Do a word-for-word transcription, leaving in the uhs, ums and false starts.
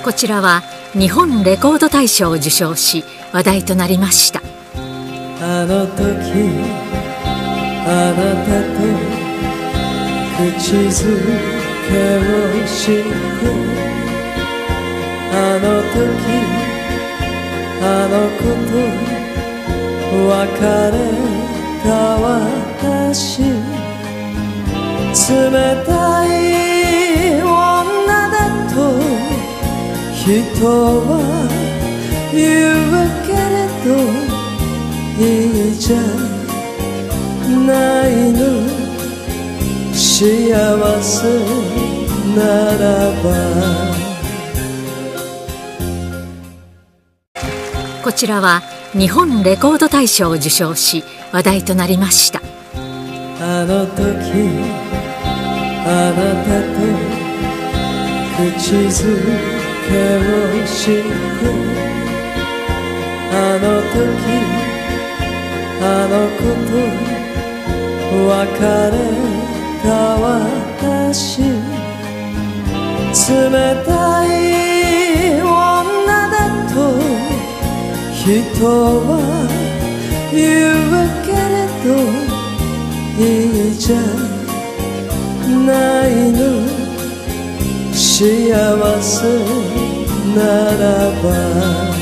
こちらは日本レコード大賞を受賞し話題となりました。 あの時あなたと口づけをしてあの時あの子と別れた私冷たい女だと人は言うけれどいいじゃないの幸せならば。 こちらは日本レコード大賞を受賞し話題となりました。 あの時あなたと口づけをしてあの時あの子と別れた私冷たい女だと人は言うけれどいいじゃないの幸せならば。